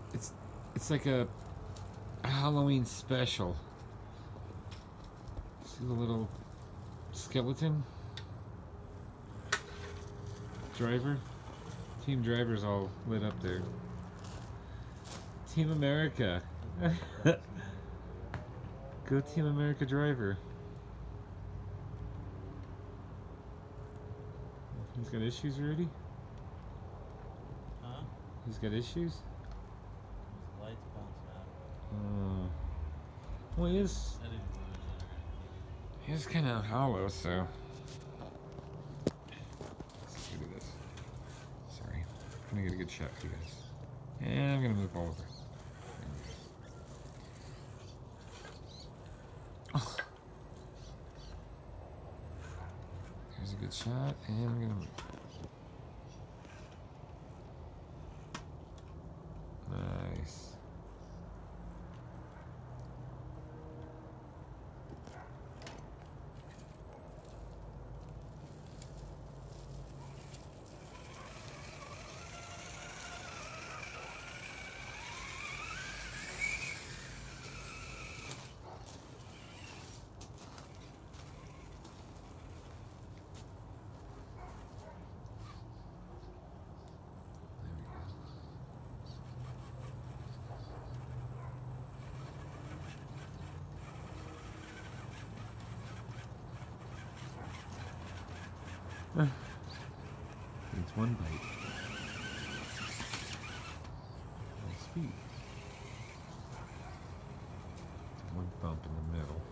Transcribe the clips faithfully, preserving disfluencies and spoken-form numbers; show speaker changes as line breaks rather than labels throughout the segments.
It's it's like a, a Halloween special. See the little skeleton? Driver? Team Driver's all lit up there. Team America. Go Team America Driver. He's got issues already?
Huh?
He's got issues?
His lights bouncing out.
Oh. Well, he is,
I didn't lose it.
he is kind of hollow, so. Let's do this. Sorry. I'm gonna get a good shot for you guys. And I'm gonna move all over. Oh. There's a good shot, and I'm gonna move. Nice. It's one bite. Nice feet. One bump in the middle.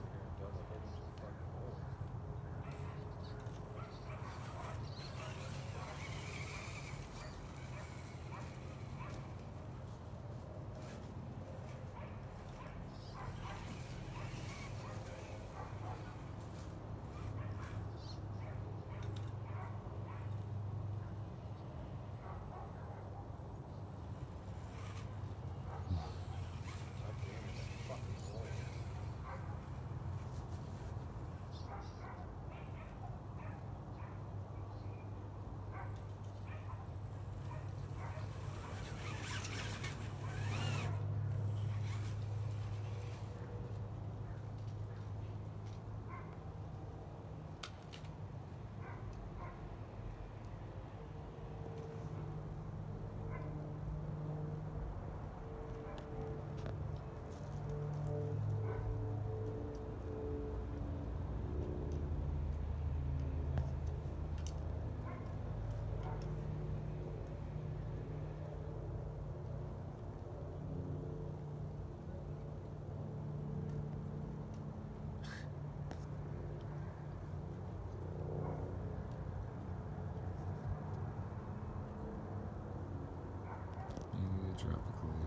Drop a clue.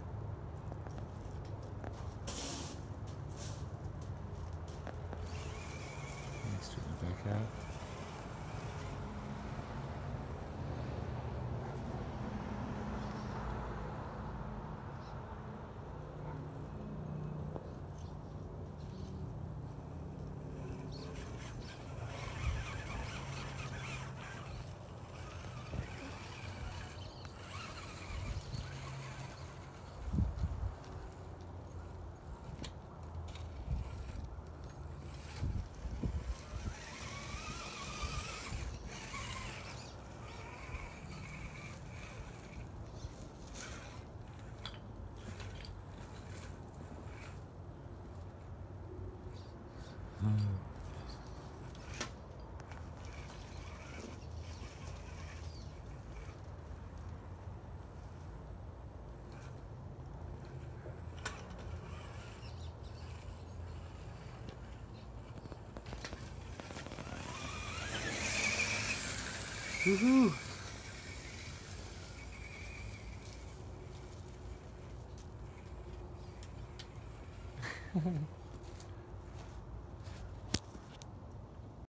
Next to it back out. Woohoo!